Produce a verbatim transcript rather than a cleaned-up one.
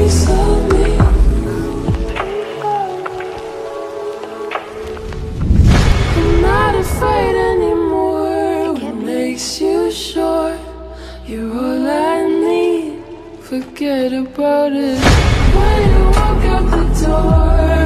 piece of me. I'm not afraid anymore. What makes you sure you're all I need? Forget about it. When you walk out the door,